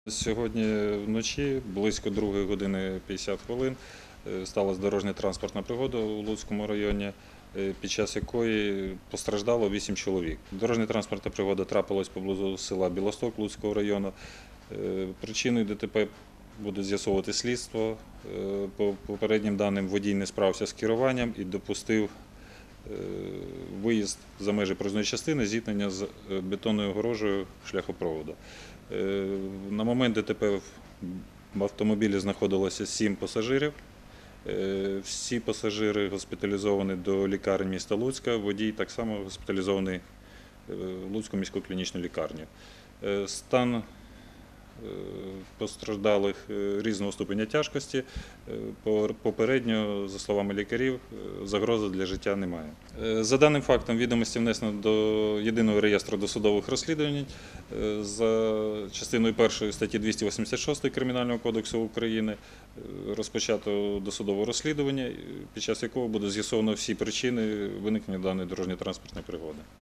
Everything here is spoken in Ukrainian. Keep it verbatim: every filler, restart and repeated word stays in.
Сьогодні вночі, близько другої години п'ятдесят хвилин, сталася дорожньо-транспортна пригода у Луцькому районі, під час якої постраждало вісім чоловік. Дорожньо-транспортна пригода трапилась поблизу села Білосток Луцького району. Причиною ДТП буде з'ясовувати слідство. По попереднім даним, водій не справився з керуванням і допустив виїзд за межі проїзної частини, зіткнення з бетонною огорожею шляхопроводу. На момент ДТП в автомобілі знаходилося сім пасажирів. Всі пасажири госпіталізовані до лікарні міста Луцька, водій так само госпіталізований в Луцьку міську клінічну лікарню. Стан постраждалих різного ступеня тяжкості. Попередньо, за словами лікарів, загрози для життя немає. За даним фактом, відомості внесено до єдиного реєстру досудових розслідувань за частиною першої статті двісті вісімдесят шість Кримінального кодексу України. Розпочато досудове розслідування, під час якого буде з'ясовано всі причини виникнення даної дорожньо-транспортної пригоди.